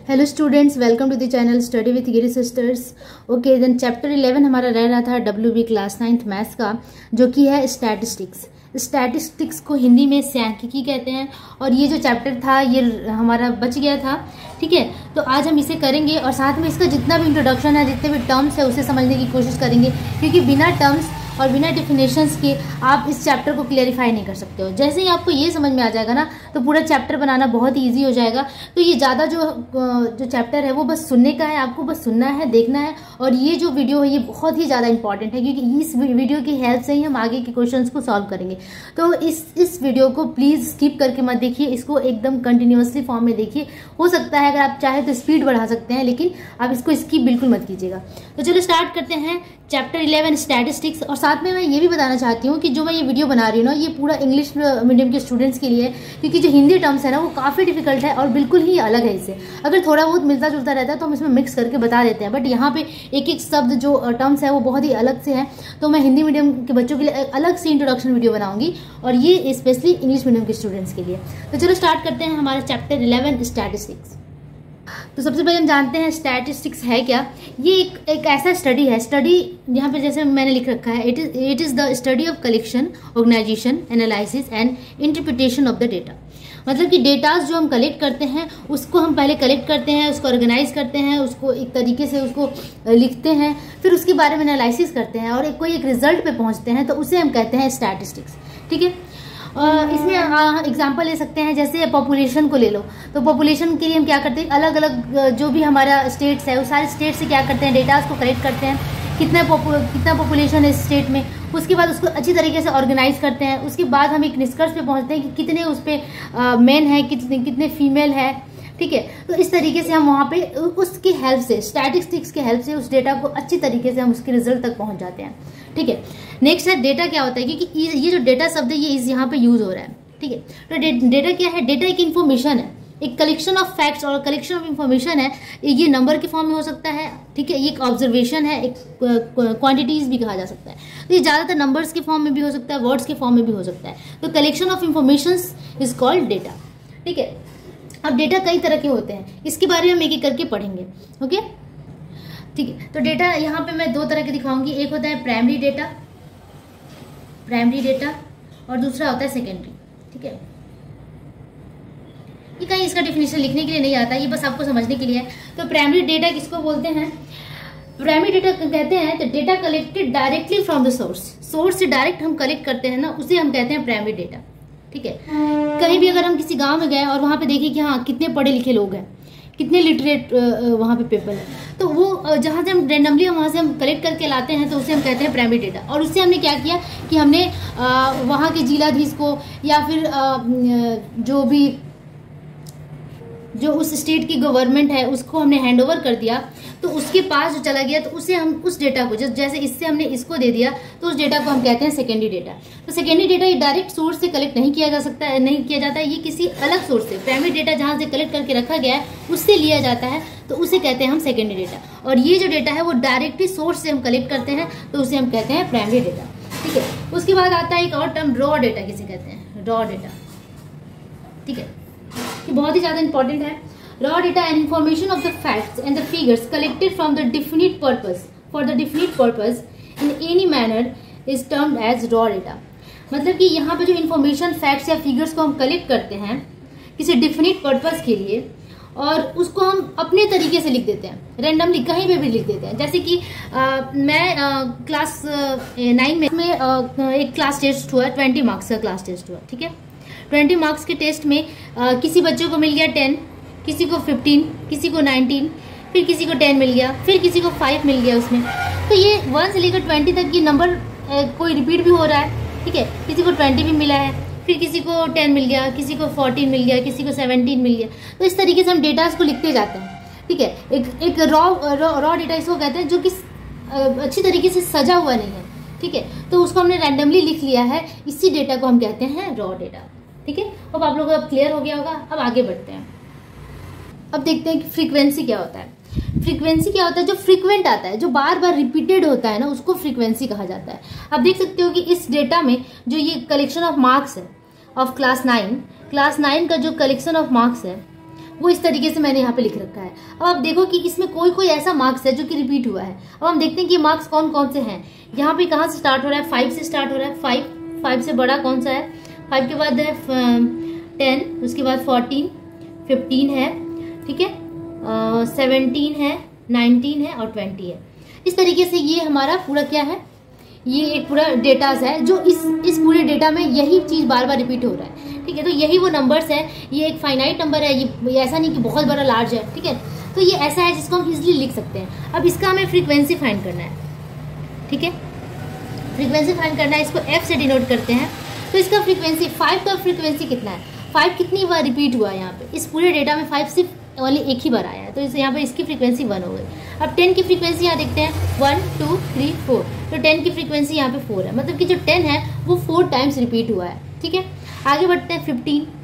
Hello students, welcome to the channel study with Giri sisters. Okay, then chapter 11 हमारा रह रहा था WB क्लास 9th मैथ्स का, जो कि है स्टैटिस्टिक्स। स्टैटिस्टिक्स को हिंदी में सांख्यिकी कहते हैं। और ये जो चैप्टर था ये हमारा बच गया था, ठीक है। तो आज हम इसे करेंगे और साथ में इसका जितना भी इंट्रोडक्शन है, जितने भी टर्म्स है, उसे समझने की कोशिश करेंगे, क्योंकि बिना टर्म्स और बिना डेफिनेशंस के आप इस चैप्टर को क्लियरिफाई नहीं कर सकते हो। जैसे ही आपको ये समझ में आ जाएगा ना, तो पूरा चैप्टर बनाना बहुत ही ईजी हो जाएगा। तो ये ज़्यादा जो चैप्टर है वो बस सुनने का है, आपको बस सुनना है, देखना है। और ये जो वीडियो है ये बहुत ही ज़्यादा इंपॉर्टेंट है, क्योंकि इस वीडियो की हेल्प से ही हम आगे के क्वेश्चंस को सॉल्व करेंगे। तो इस वीडियो को प्लीज़ स्किप करके मत देखिए, इसको एकदम कंटिन्यूसली फॉर्म में देखिए। हो सकता है अगर आप चाहे तो स्पीड बढ़ा सकते हैं, लेकिन आप इसको स्किप बिल्कुल मत कीजिएगा। तो चलो स्टार्ट करते हैं चैप्टर 11 स्टैटिस्टिक्स। और साथ में मैं ये भी बताना चाहती हूँ कि जो मैं ये वीडियो बना रही हूँ ना, ये पूरा इंग्लिश मीडियम के स्टूडेंट्स के लिए है, क्योंकि जो हिंदी टर्म्स है ना वो काफ़ी डिफिकल्ट है और बिल्कुल ही अलग है इससे। अगर थोड़ा बहुत मिलता जुलता रहता है तो हम इसमें मिक्स करके बता देते हैं, बट यहाँ पे एक एक शब्द जो टर्म्स है वो बहुत ही अलग से है। तो मैं हिंदी मीडियम के बच्चों के लिए अलग से इंट्रोडक्शन वीडियो बनाऊंगी, और ये स्पेशली इंग्लिश मीडियम के स्टूडेंट्स के लिए। तो चलो स्टार्ट करते हैं हमारा चैप्टर 11 स्टैटिस्टिक्स। तो सबसे पहले हम जानते हैं स्टैटिस्टिक्स है क्या। ये एक ऐसा स्टडी है, स्टडी यहाँ पे जैसे मैंने लिख रखा है, it is the study of collection, organisation, analysis and interpretation of the data. मतलब कि डेटाज जो हम कलेक्ट करते हैं उसको हम पहले कलेक्ट करते हैं, उसको ऑर्गेनाइज करते हैं, उसको एक तरीके से उसको लिखते हैं, फिर उसके बारे में एनालिसिस करते हैं और कोई एक रिजल्ट पे पहुंचते हैं, तो उसे हम कहते हैं स्टैटिस्टिक्स, ठीक है। इसमें एग्जांपल ले सकते हैं, जैसे पॉपुलेशन को ले लो। तो पॉपुलेशन के लिए हम क्या करते हैं, अलग अलग जो भी हमारा स्टेट्स है, उस सारे स्टेट से क्या करते हैं, डेटाज को कलेक्ट करते हैं, कितना पॉपुलेशन है इस स्टेट में। उसके बाद उसको अच्छी तरीके से ऑर्गेनाइज करते हैं। उसके बाद हम एक निष्कर्ष पे पहुंचते हैं कि कितने उस पर मेन है, कितने फीमेल है, ठीक है। तो इस तरीके से हम वहाँ पे उसकी हेल्प से, स्टैटिस्टिक्स के हेल्प से उस डेटा को अच्छी तरीके से हम उसके रिजल्ट तक पहुँच जाते हैं, ठीक है। नेक्स्ट है डेटा क्या होता है, क्योंकि ये जो डेटा शब्द है ये यहाँ पे यूज हो रहा है, ठीक है। तो डेटा क्या है, डेटा एक इन्फॉर्मेशन है, एक कलेक्शन ऑफ फैक्ट्स और कलेक्शन ऑफ इन्फॉर्मेशन है। ये नंबर के फॉर्म में हो सकता है, ठीक है। ये एक ऑब्जर्वेशन है, एक क्वांटिटीज भी कहा जा सकता है। तो ये ज़्यादातर नंबर्स के फॉर्म में भी हो सकता है, वर्ड्स के फॉर्म में भी हो सकता है। तो collection of information is called data, ठीक है। अब डेटा कई तरह के होते हैं, इसके बारे में हम एक एक करके पढ़ेंगे, ओके, ठीक है। तो डेटा यहाँ पे मैं दो तरह के दिखाऊंगी, एक होता है प्राइमरी डेटा और दूसरा होता है सेकेंडरी, ठीक है। ये कहीं इसका डेफिनेशन लिखने के लिए नहीं आता, ये बस आपको समझने के लिए है। तो प्राइमरी डेटा किसको बोलते हैं, प्राइमरी डेटा कहते हैं तो data collected directly from the source से डायरेक्ट हम कलेक्ट करते हैं ना, उसे हम कहते हैं प्राइमरी डेटा, ठीक है। कहीं भी अगर हम किसी गांव में गए और वहां पे देखें कि हाँ कितने पढ़े लिखे लोग हैं, कितने लिटरेट वहाँ पे पीपल है, तो वो जहाँ से हम रेंडमली वहाँ से हम कलेक्ट करके लाते हैं, तो उसे हम कहते हैं प्राइमरी डेटा। और उससे हमने क्या किया कि हमने वहाँ के जिलाधीश को या फिर जो उस स्टेट की गवर्नमेंट है उसको हमने हैंड ओवर कर दिया, तो उसके पास जो चला गया, तो उसे हम उस डेटा को जैसे इससे हमने इसको दे दिया, तो उस डेटा को हम कहते हैं सेकेंडरी डेटा। तो सेकेंडरी डेटा ये डायरेक्ट सोर्स से कलेक्ट नहीं किया जाता है, ये किसी अलग सोर्स से, प्राइमरी डेटा जहाँ से कलेक्ट करके रखा गया है उससे लिया जाता है, तो उसे कहते हैं हम सेकेंडरी डेटा। और ये जो डेटा है वो डायरेक्टली सोर्स से हम कलेक्ट करते हैं, तो उसे हम कहते हैं प्राइमरी डेटा, ठीक है। उसके बाद आता है एक और टर्म, रॉ डेटा किसे कहते हैं, रॉ डेटा, ठीक है। ये बहुत ही ज़्यादा इंपॉर्टेंट है। Raw data and information of the facts and the figures collected from the definite purpose for the definite purpose in any manner is termed as raw data. मतलब कि यहाँ पे जो इन्फॉर्मेशन, फैक्ट्स या फिगर्स को हम collect करते हैं किसी डिफिनिट पर्पस के लिए, और उसको हम अपने तरीके से लिख देते हैं, रेंडमली कहीं पे भी लिख देते हैं। जैसे कि मैं क्लास 9 में एक क्लास टेस्ट हुआ, 20 मार्क्स का क्लास टेस्ट हुआ, ठीक है। 20 मार्क्स के टेस्ट में किसी बच्चे को मिल गया 10, किसी को 15, किसी को 19, फिर किसी को 10 मिल गया, फिर किसी को 5 मिल गया उसमें। तो ये 1 से लेकर 20 तक की नंबर कोई रिपीट भी हो रहा है, ठीक है। किसी को 20 भी मिला है, फिर किसी को 10 मिल गया, किसी को 14 मिल गया, किसी को 17 मिल गया। तो इस तरीके से हम डेटाज को लिखते जाते हैं, ठीक है। एक रॉ डेटा इसको कहते हैं जो कि अच्छी तरीके से सजा हुआ नहीं है, ठीक है। तो उसको हमने रैंडमली लिख लिया है, इसी डेटा को हम कहते हैं रॉ डेटा, ठीक है। अब आप लोगों को क्लियर हो गया होगा। अब आगे बढ़ते हैं, अब देखते हैं कि फ्रीक्वेंसी क्या होता है। फ्रीक्वेंसी क्या होता है, जो फ्रीक्वेंट आता है, जो बार बार रिपीटेड होता है ना, उसको फ्रीक्वेंसी कहा जाता है। आप देख सकते हो कि इस डेटा में जो ये कलेक्शन ऑफ मार्क्स है ऑफ क्लास 9 का जो कलेक्शन ऑफ मार्क्स है, वो इस तरीके से मैंने यहाँ पे लिख रखा है। अब आप देखो कि इसमें कोई कोई ऐसा मार्क्स है जो कि रिपीट हुआ है। अब हम देखते हैं कि मार्क्स कौन कौन से हैं। यहाँ पे कहाँ से स्टार्ट हो रहा है, 5 से स्टार्ट हो रहा है। 5 से बड़ा कौन सा है, 5 के बाद है 10, उसके बाद 14, 15 है, ठीक है, 17 है, 19 है और 20 है। इस तरीके से ये हमारा पूरा क्या है, ये एक पूरा डेटाज है जो इस पूरे डेटा में यही चीज बार बार रिपीट हो रहा है, ठीक है। तो यही वो नंबर्स है, ये एक फाइनाइट नंबर है, ये ऐसा नहीं कि बहुत बड़ा लार्ज है, ठीक है। तो ये ऐसा है जिसको हम इजिली लिख सकते हैं। अब इसका हमें फ्रीक्वेंसी फाइंड करना है, ठीक है, फ्रीक्वेंसी फाइंड करना है, इसको F से डिनोट करते हैं। तो इसका फ्रीक्वेंसी 5 का फ्रीक्वेंसी कितना है, 5 कितनी बार रिपीट हुआ है यहाँ पे, इस पूरे डेटा में 5 सिर्फ वाली एक ही बार आया है, तो इस यहाँ पे इसकी फ्रीक्वेंसी 1 हो गई। अब 10 की फ्रीक्वेंसी यहाँ देखते हैं 1 2 3 4, तो 10 की फ्रीक्वेंसी यहाँ पे 4 है, मतलब कि जो 10 है वो 4 टाइम्स रिपीट हुआ है, ठीक है। आगे बढ़ते हैं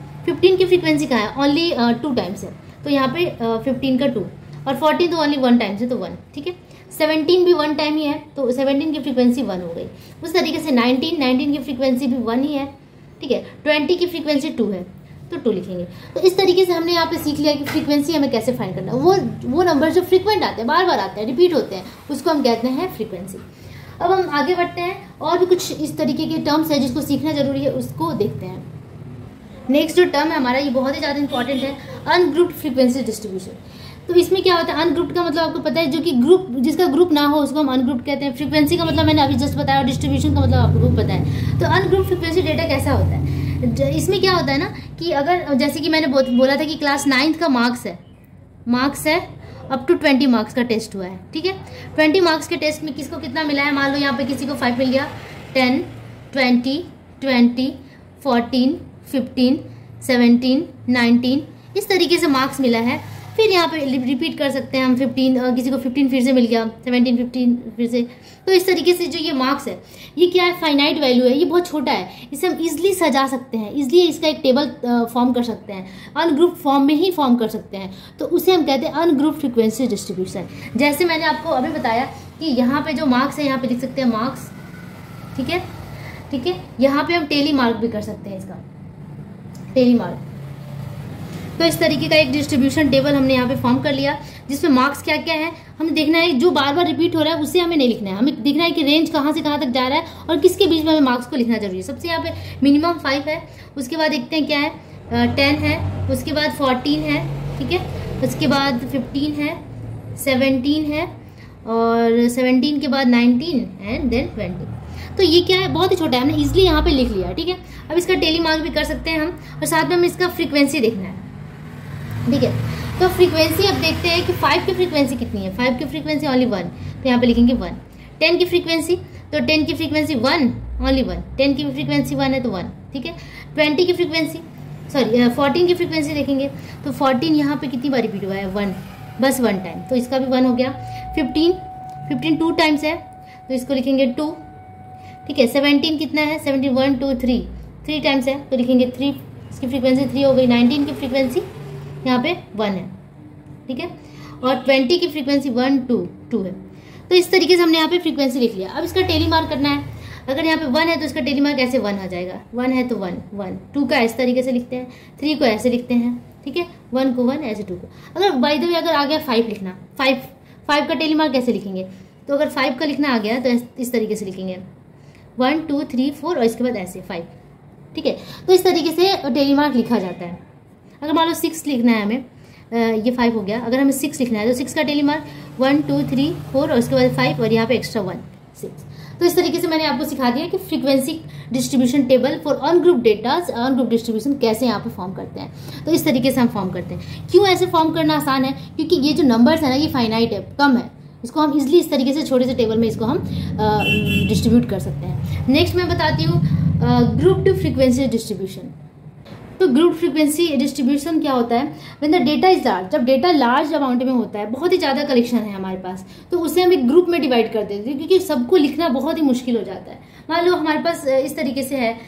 15 की फ्रीक्वेंसी कहाँ है, ओनली 2 टाइम्स है, तो यहाँ पे 15 का 2, और 14 तो ओनली 1 टाइम्स है, तो 1, ठीक है। 17 भी 1 टाइम ही है, तो 17 की फ्रीक्वेंसी 1 हो गई। उस तरीके से 19 की फ्रीक्वेंसी भी 1 ही है, ठीक है। 20 की फ्रीक्वेंसी 2 है, तो 2 लिखेंगे। तो इस तरीके से हमने यहाँ पे सीख लिया कि फ्रीक्वेंसी हमें कैसे फाइंड करना है। वो नंबर जो फ्रीक्वेंट आते हैं, बार बार आते हैं, रिपीट होते हैं, उसको हम कहते हैं फ्रीक्वेंसी। अब हम आगे बढ़ते हैं, और भी कुछ इस तरीके के टर्म्स है जिसको सीखना जरूरी है, उसको देखते हैं। नेक्स्ट जो टर्म है हमारा, ये बहुत ही ज़्यादा इंपॉर्टेंट है, अनग्रुप्ड फ्रीक्वेंसी डिस्ट्रीब्यूशन। तो इसमें क्या होता है, अनग्रुप्ड का मतलब आपको पता है, जो कि ग्रुप, जिसका ग्रुप ना हो उसको हम अनग्रुप्ड कहते हैं। फ्रीक्वेंसी का मतलब मैंने अभी जस्ट बताया, और डिस्ट्रीब्यूशन का मतलब आपको पता है। तो अनग्रुप्ड फ्रीक्वेंसी डेटा कैसा होता है, इसमें क्या होता है ना कि अगर जैसे कि मैंने बोला था कि क्लास 9th का मार्क्स है अप टू 20 मार्क्स का टेस्ट हुआ है, ठीक है। 20 मार्क्स के टेस्ट में किसको कितना मिला है, मान लो यहाँ पे किसी को 5 मिल गया, 10 20 20 14 15 17 19, इस तरीके से मार्क्स मिला है। फिर यहाँ पे रिपीट कर सकते हैं हम 15, किसी को 15 फिर से मिल गया, 17 15 फिर से। तो इस तरीके से जो ये मार्क्स है, ये क्या है, फाइनाइट वैल्यू है, ये बहुत छोटा है, इसे हम इजिली सजा सकते हैं, इजिली इसका एक टेबल फॉर्म कर सकते हैं, अनग्रुप फॉर्म में ही फॉर्म कर सकते हैं। तो उसे हम कहते हैं अनग्रुप फ्रीक्वेंसी डिस्ट्रीब्यूशन। जैसे मैंने आपको अभी बताया कि यहाँ पे जो मार्क्स है, यहाँ पे लिख सकते हैं मार्क्स, ठीक है, ठीक है। यहाँ पे हम टेली मार्क भी कर सकते हैं, इसका टेली मार्क। तो इस तरीके का एक डिस्ट्रीब्यूशन टेबल हमने यहाँ पे फॉर्म कर लिया, जिसमें मार्क्स क्या क्या है हमें देखना है। जो बार बार रिपीट हो रहा है उससे हमें नहीं लिखना है, हमें देखना है कि रेंज कहाँ से कहाँ तक जा रहा है और किसके बीच में हमें मार्क्स को लिखना जरूरी है। सबसे यहाँ पे मिनिमम 5 है, उसके बाद देखते हैं क्या है, 10 है, उसके बाद 14 है, ठीक है, उसके बाद 15 है, 17 है, और 17 के बाद 19 एंड देन 20। तो ये क्या है, बहुत ही छोटा है, हमने इजिली यहाँ पे लिख लिया, ठीक है। अब इसका टेली मार्क भी कर सकते हैं हम, और साथ में हमें इसका फ्रीक्वेंसी देखना है, ठीक है। तो फ्रीक्वेंसी अब देखते हैं कि 5 की फ्रीक्वेंसी कितनी है। 5 की फ्रीक्वेंसी ओनली 1, तो यहाँ पे लिखेंगे 1। 10 की फ्रीक्वेंसी, तो 10 की फ्रीक्वेंसी 1, ओनली 1, 10 की फ्रीक्वेंसी 1 है तो 1, ठीक है। 20 की फ्रीक्वेंसी, सॉरी 14 की फ्रीक्वेंसी देखेंगे, तो 14 यहाँ पे कितनी बार रिपीट हुआ है, 1, बस 1 टाइम, तो इसका भी 1 हो गया। 15 2 टाइम्स है, तो इसको लिखेंगे 2, ठीक है। 17 कितना है, 17 1 2 3 टाइम्स है, तो लिखेंगे 3, इसकी फ्रीक्वेंसी 3 हो गई। 19 की फ्रीक्वेंसी यहाँ पे 1 है, ठीक है, और 20 की फ्रीक्वेंसी 1 2 है। तो इस तरीके से हमने यहाँ पे फ्रीक्वेंसी लिख लिया। अब इसका टेली मार्क करना है। अगर यहाँ पे 1 है तो इसका टेली मार्क ऐसे 1 आ जाएगा, 1 है तो 1, 2 का इस तरीके से लिखते हैं, 3 को ऐसे लिखते हैं, ठीक है, 1 को 1 ऐसे, 2 को। अगर बाय द वे अगर आ गया 5 लिखना, 5 का टेली मार्क कैसे लिखेंगे, तो अगर 5 का लिखना आ गया तो इस तरीके से लिखेंगे 1 2 3 4 और इसके बाद ऐसे 5, ठीक है। तो इस तरीके से टेली मार्क लिखा जाता है। अगर मान लो 6 लिखना है हमें, ये 5 हो गया, अगर हमें 6 लिखना है तो 6 का टेली मार्क 1 2 3 4 और उसके बाद 5 और यहाँ पे एक्स्ट्रा 1 6। तो इस तरीके से मैंने आपको सिखा दिया कि frequency distribution table for ungroup datas, ungroup distribution कैसे यहाँ पे फॉर्म करते हैं। तो इस तरीके से हम फॉर्म करते हैं। क्यों ऐसे फॉर्म करना आसान है, क्योंकि ये जो नंबर्स है ना, ये फाइनाइट है, कम है, इसको हम इजिली इस तरीके से छोटे से टेबल में इसको हम डिस्ट्रीब्यूट कर सकते हैं। नेक्स्ट मैं बताती हूँ ग्रुप्ड फ्रीक्वेंसी डिस्ट्रीब्यूशन। तो ग्रुप फ्रीक्वेंसी डिस्ट्रीब्यूशन क्या होता है, when the data is large, जब डेटा लार्ज अमाउंट में होता है, बहुत ही ज़्यादा कलेक्शन है हमारे पास, तो उसे हम एक ग्रुप में डिवाइड कर देते हैं, क्योंकि सबको लिखना बहुत ही मुश्किल हो जाता है। मान लो हमारे पास इस तरीके से है,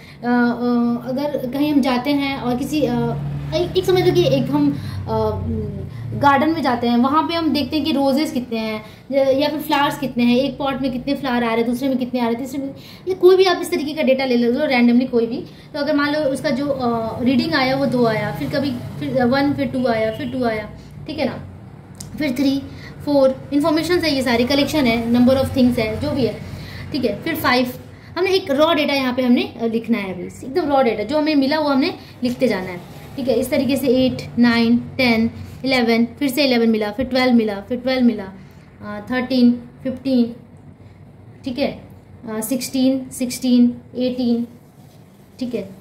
अगर कहीं हम जाते हैं और किसी एक समझ लो कि एक हम गार्डन में जाते हैं, वहाँ पे हम देखते हैं कि रोजेस कितने हैं या फिर फ्लावर्स कितने हैं, एक पॉट में कितने फ्लावर आ रहे हैं, दूसरे में कितने आ रहे हैं, तीसरे में, ये कोई भी आप इस तरीके का डेटा ले लो रैंडमली कोई भी। तो अगर मान लो उसका जो रीडिंग आया वो 2 आया, फिर कभी फिर 1, फिर 2 आया, फिर 2 आया, ठीक है ना, फिर 3, 4, इन्फॉर्मेशन है, ये सारी कलेक्शन है, नंबर ऑफ थिंग्स है, जो भी है, ठीक है। फिर 5, हमने एक रॉ डेटा यहाँ पे हमने लिखना है, अभी एकदम रॉ डेटा जो हमें मिला वो हमने लिखते जाना है, ठीक है। इस तरीके से 8, 9, 10, 11, फिर से 11 मिला, फिर 12 मिला, फिर 12 मिला, 13, 15, ठीक है, 16, 18, ठीक है,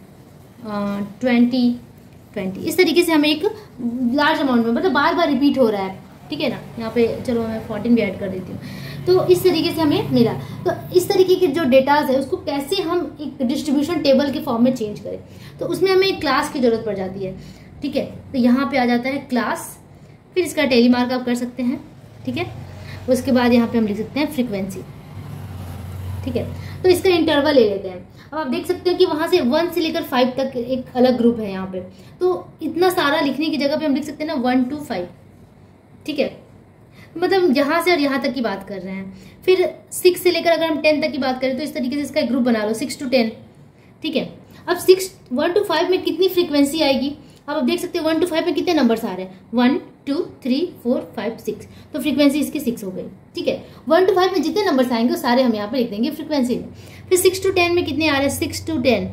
20, इस तरीके से हमें एक लार्ज अमाउंट में, मतलब बार बार रिपीट हो रहा है, ठीक है ना। यहाँ पे चलो मैं 14 भी ऐड कर देती हूँ। तो इस तरीके से हमें मिला। तो इस तरीके के जो डेटाज है उसको कैसे हम एक डिस्ट्रीब्यूशन टेबल के फॉर्म में चेंज करें, तो उसमें हमें एक क्लास की जरूरत पड़ जाती है, ठीक है। तो यहाँ पे आ जाता है क्लास, फिर इसका टेली मार्क आप कर सकते हैं, ठीक है। उसके बाद यहाँ पे हम लिख सकते हैं फ्रीक्वेंसी, ठीक है। तो इसका इंटरवल ले लेते हैं। अब आप देख सकते हो कि वहां से 1 से लेकर 5 तक एक अलग ग्रुप है यहाँ पे, तो इतना सारा लिखने की जगह पे हम लिख सकते हैं ना 1 to 5, ठीक है, मतलब यहाँ से और यहाँ तक की बात कर रहे हैं। फिर 6 से लेकर अगर हम 10 तक की बात करें तो इस तरीके से इसका एक ग्रुप बना लो 6 to 10, ठीक है। अब 1 to 5 में कितनी फ्रीक्वेंसी आएगी, आप देख सकते हो 1 to 5 में कितने नंबर्स आ रहे हैं, 1, 2, 3, 4, 5, 6, तो फ्रीक्वेंसी इसकी 6 हो गई, ठीक है। 1 to 5 में जितने नंबर्स आएंगे वो सारे हम यहाँ पे लिख देंगे फ्रीक्वेंसी में। फिर 6 to 10 में कितने आ रहे हैं, 6 to 10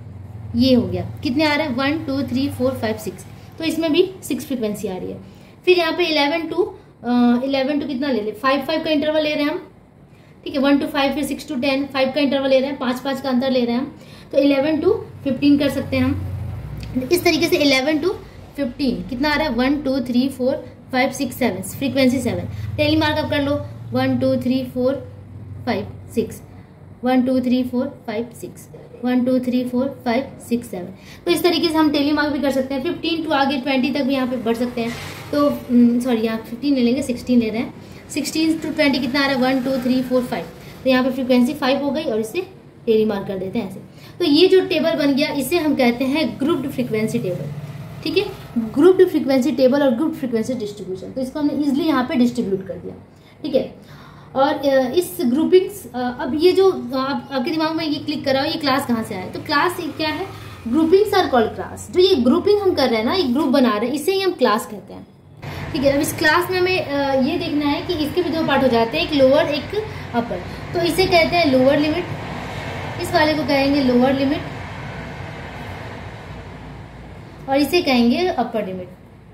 ये हो गया, कितने आ रहे हैं 1, 2, 3, 4, 5, 6, तो इसमें भी 6 फ्रीक्वेंसी आ रही है। फिर यहाँ पे 11 to कितना ले ले, 5 का इंटरवल ले रहे हैं हम, ठीक है, 1 to 5, फिर 6 to 10, 5 का इंटरवल ले रहे हैं, 5 का अंतर ले रहे हैं हम, तो 11 to 15 कर सकते हैं हम। इस तरीके से 11 to 15 कितना आ रहा है, 1, 2, 3, 4, 5, 6, 7, फ्रीक्वेंसी 7। टेली मार्क अप कर लो, 1, 2, 3, 4, 5, 6, 1, 2, 3, 4, 5, 6, 1, 2, 3, 4, 5, 6, 7। तो इस तरीके से हम टेली मार्क भी कर सकते हैं। 15 to आगे 20 तक भी यहाँ पे बढ़ सकते हैं। तो सॉरी यहाँ 15 ले लेंगे, 16 ले रहे हैं। 16 to 20 कितना आ रहा है, 1, 2, 3, 4, 5, तो यहाँ पे फ्रीक्वेंसी 5 हो गई और इसे टेली मार्क कर देते हैं ऐसे। तो ये जो टेबल बन गया इसे हम कहते हैं ग्रुप्ड फ्रीक्वेंसी टेबल, ठीक है, ग्रुप्ड फ्रीक्वेंसी टेबल और ग्रुप्ड फ्रीक्वेंसी डिस्ट्रीब्यूशन। तो इसको हमने इजिली यहाँ पे डिस्ट्रीब्यूट कर दिया, ठीक है। और इस ग्रुपिंग्स, अब ये जो आपके दिमाग में ये क्लिक करा हो, ये क्लास कहाँ से आया, तो क्लास क्या है, ग्रुपिंग्स आर कॉल्ड क्लास। जो ये ग्रुपिंग हम कर रहे हैं ना, एक ग्रुप बना रहे हैं, इसे ही हम क्लास कहते हैं, ठीक है। अब इस क्लास में हमें ये देखना है कि इसके भी 2 पार्ट हो जाते हैं, एक लोअर एक अपर। तो इसे कहते हैं लोअर लिमिट, इस वाले को कहेंगे लोअर लिमिट, और इसे कहेंगे अपर लिमिट,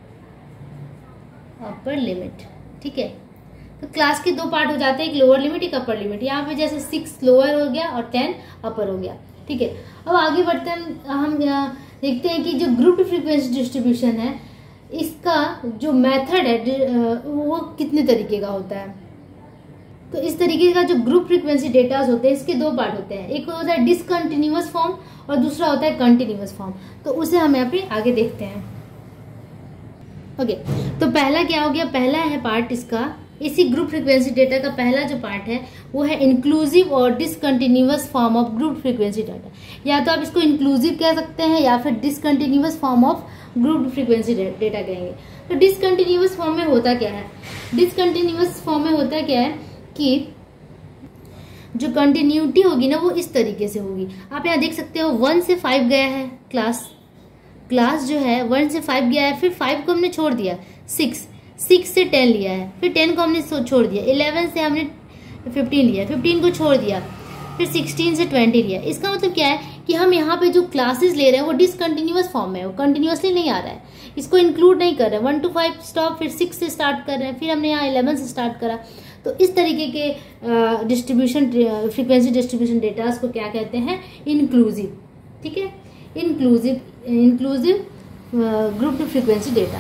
अपर लिमिट, ठीक है। तो क्लास के 2 पार्ट हो जाते हैं, एक लोअर लिमिट एक अपर लिमिट। यहाँ पे जैसे 6 लोअर हो गया और 10 अपर हो गया, ठीक है। अब आगे बढ़ते हैं, हम देखते हैं कि जो ग्रुप्ड फ्रीक्वेंसी डिस्ट्रीब्यूशन है इसका जो मेथड है वो कितने तरीके का होता है। तो इस तरीके का जो ग्रुप फ्रीक्वेंसी डेटास होते हैं इसके 2 पार्ट होते हैं, एक होता है डिसकंटिन्यूअस फॉर्म और दूसरा होता है कंटिन्यूअस फॉर्म। तो उसे हम यहाँ पे आगे देखते हैं। ओके, तो पहला क्या हो गया, पहला है पार्ट इसका, इसी ग्रुप फ्रीक्वेंसी डेटा का पहला जो पार्ट है वो है इंक्लूसिव और discontinuous form of group frequency data. या तो आप इसको इंक्लूसिव कह सकते हैं या फिर discontinuous form of group frequency data कहेंगे। तो डिसकंटिन्यूअस फॉर्म में होता क्या है, डिसकंटिन्यूअस फॉर्म में होता क्या है कि जो कंटिन्यूटी होगी ना वो इस तरीके से होगी। आप यहाँ देख सकते हो 1 से 5 गया है, क्लास जो है 1 से 5 गया है, फिर 5 को हमने छोड़ दिया, 6 से 10 लिया है, फिर 10 को हमने छोड़ दिया, 11 से हमने 15 लिया, 15 को छोड़ दिया, फिर 16 से 20 लिया। इसका मतलब क्या है कि हम यहाँ पे जो क्लासेस ले रहे हैं वो डिसकंटिन्यूअस फॉर्म में है, वो कंटिन्यूअसली नहीं आ रहा है, इसको इंक्लूड नहीं कर रहे हैं। 1 to 5 स्टॉप, फिर 6 से स्टार्ट कर रहे हैं, फिर हमने यहाँ 11 से स्टार्ट करा। तो इस तरीके के डिस्ट्रीब्यूशन फ्रीक्वेंसी डिस्ट्रीब्यूशन डेटास को क्या कहते हैं, इंक्लूसिव, ठीक है, इंक्लूसिव ग्रुप फ्रीक्वेंसी डेटा।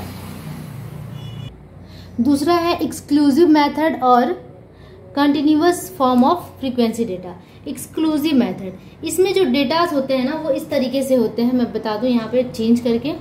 दूसरा है एक्सक्लूसिव मेथड और continuous form of frequency data. Exclusive method, इसमें जो डेटास होते हैं ना वो इस तरीके से होते हैं, मैं बता दूं यहाँ पे चेंज करके।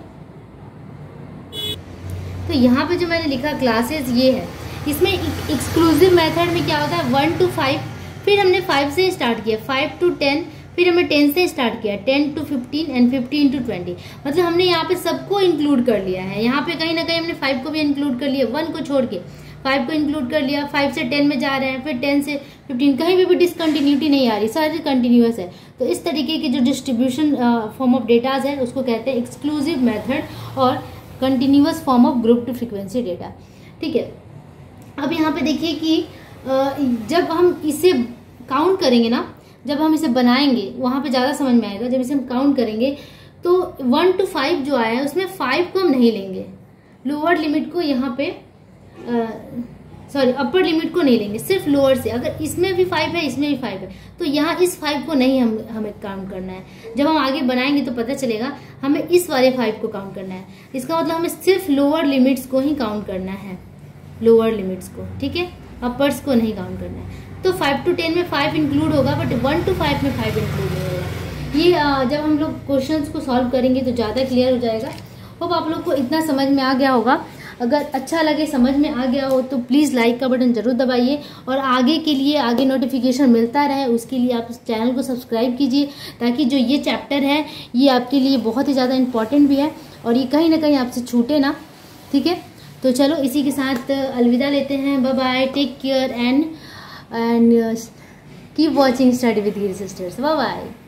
तो यहाँ पे जो मैंने लिखा क्लासेस ये है, इसमें एक्सक्लूसिव मेथड में क्या होता है 1 to 5, फिर हमने 5 से स्टार्ट किया, 5 to 10, फिर हमें 10 से स्टार्ट किया, 10 to 15 एंड 15 to 20, मतलब हमने यहाँ पे सबको इंक्लूड कर लिया है। यहाँ पे कहीं ना कहीं हमने 5 को भी इंक्लूड कर लिया, 1 को छोड़ के 5 को इंक्लूड कर लिया। 5 से 10 में जा रहे हैं, फिर 10 से 15, कहीं भी डिसकंटिन्यूटी नहीं आ रही, सारी कंटिन्यूअस है। तो इस तरीके की जो डिस्ट्रीब्यूशन फॉर्म ऑफ डेटाज है उसको कहते हैं एक्सक्लूसिव मेथड और continuous form of group to frequency data. ठीक है, अब यहाँ पे देखिए कि जब हम इसे काउंट करेंगे ना, जब हम इसे बनाएंगे वहाँ पे ज़्यादा समझ में आएगा। जब इसे हम काउंट करेंगे तो 1 to 5 जो आया है उसमें 5 को हम नहीं लेंगे, लोअर लिमिट को यहाँ पे अपर लिमिट को नहीं लेंगे, सिर्फ लोअर से। अगर इसमें भी 5 है, इसमें भी 5 है, तो यहाँ इस 5 को नहीं हमें काउंट करना है। जब हम आगे बनाएंगे तो पता चलेगा हमें इस वाले 5 को काउंट करना है। इसका मतलब हमें सिर्फ लोअर लिमिट्स को ही काउंट करना है, लोअर लिमिट्स को, ठीक है, अपर्स को नहीं काउंट करना है। तो 5 to 10 में 5 इंक्लूड होगा, बट 1 to 5 में 5 इंक्लूड नहीं होगा। ये जब हम लोग क्वेश्चंस को सॉल्व करेंगे तो ज़्यादा क्लियर हो जाएगा। होप आप लोग को इतना समझ में आ गया होगा। अगर अच्छा लगे, समझ में आ गया हो तो प्लीज़ लाइक का बटन जरूर दबाइए, और आगे के लिए, आगे नोटिफिकेशन मिलता रहे उसके लिए आप इस चैनल को सब्सक्राइब कीजिए, ताकि जो ये चैप्टर है ये आपके लिए बहुत ही ज़्यादा इंपॉर्टेंट भी है और ये कहीं ना कहीं आपसे छूटे ना। ठीक है, तो चलो इसी के साथ अलविदा लेते हैं। Bye bye, take care and keep watching study with Giri sisters. Bye bye.